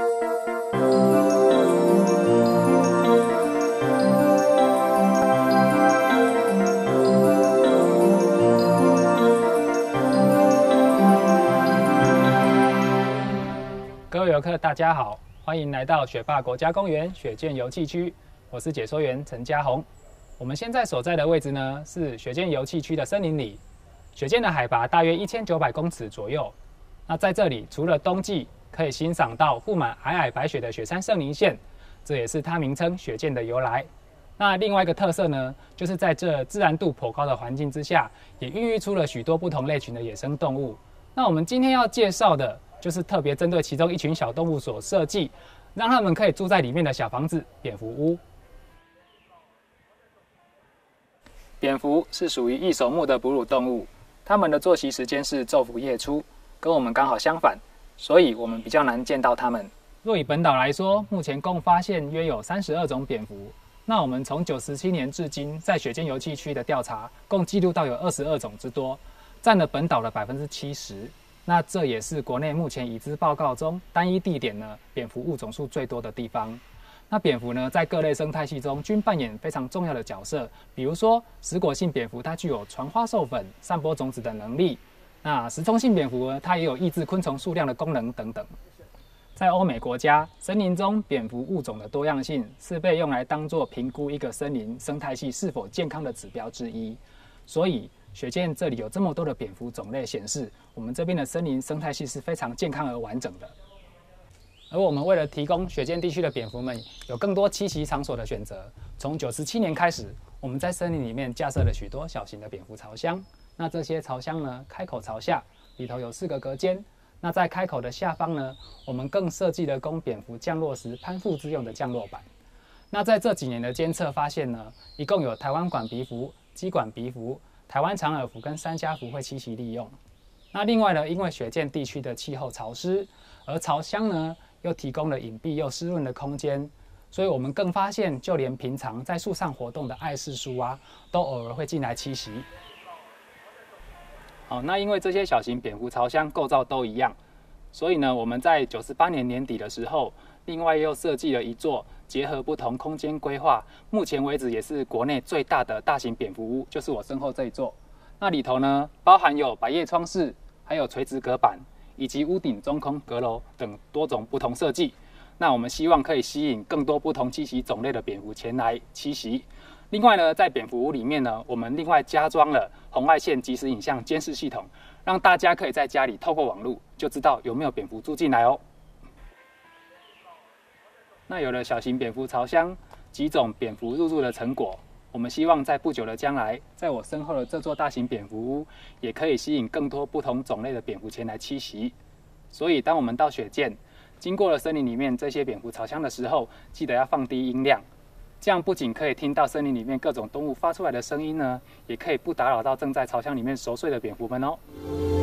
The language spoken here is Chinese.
各位游客，大家好，欢迎来到雪霸国家公园雪见游憩区，我是解说员陈嘉宏。我们现在所在的位置呢，是雪见游憩区的森林里。雪见的海拔大约1900公尺左右。那在这里，除了冬季可以欣赏到覆满皑皑白雪的雪山圣林线，这也是它名称雪见的由来。那另外一个特色呢，就是在这自然度颇高的环境之下，也孕育出了许多不同类群的野生动物。那我们今天要介绍的，就是特别针对其中一群小动物所设计，让他们可以住在里面的小房子——蝙蝠屋。蝙蝠是属于异手目的哺乳动物，它们的作息时间是昼伏夜出，跟我们刚好相反，所以我们比较难见到它们。若以本岛来说，目前共发现约有32种蝙蝠。那我们从97年至今，在雪见游憩区的调查，共记录到有22种之多，占了本岛的70%。那这也是国内目前已知报告中单一地点呢蝙蝠物种数最多的地方。那蝙蝠呢，在各类生态系中均扮演非常重要的角色。比如说，食果性蝙蝠它具有传花授粉、散播种子的能力；那食虫性蝙蝠呢，它也有抑制昆虫数量的功能等等。在欧美国家，森林中蝙蝠物种的多样性是被用来当作评估一个森林生态系是否健康的指标之一。所以，雪见这里有这么多的蝙蝠种类，显示我们这边的森林生态系是非常健康而完整的。而我们为了提供雪见地区的蝙蝠们有更多栖息场所的选择，从97年开始，我们在森林里面架设了许多小型的蝙蝠巢箱。那这些巢箱呢，开口朝下，里头有4个隔间。那在开口的下方呢，我们更设计了供蝙蝠降落时攀附之用的降落板。那在这几年的监测发现呢，一共有台湾管鼻蝠、鸡管鼻蝠、台湾长耳蝠跟三家蝠会栖息利用。那另外呢，因为雪见地区的气候潮湿，而巢箱呢又提供了隐蔽又湿润的空间，所以我们更发现，就连平常在树上活动的爱氏树啊，都偶尔会进来栖息。好，那因为这些小型蝙蝠巢箱构造都一样，所以呢，我们在98年年底的时候，另外又设计了一座结合不同空间规划，目前为止也是国内最大的大型蝙蝠屋，就是我身后这一座。那里头呢，包含有百叶窗式，还有垂直隔板，以及屋顶中空阁楼等多种不同设计。那我们希望可以吸引更多不同栖息种类的蝙蝠前来栖息。另外呢，在蝙蝠屋里面呢，我们另外加装了红外线即时影像监视系统，让大家可以在家里透过网络就知道有没有蝙蝠住进来哦。那有了小型蝙蝠巢箱、几种蝙蝠入住的成果，我们希望在不久的将来，在我身后的这座大型蝙蝠屋，也可以吸引更多不同种类的蝙蝠前来栖息。所以，当我们到雪见，经过了森林里面这些蝙蝠巢箱的时候，记得要放低音量，这样不仅可以听到森林里面各种动物发出来的声音呢，也可以不打扰到正在巢箱里面熟睡的蝙蝠们哦。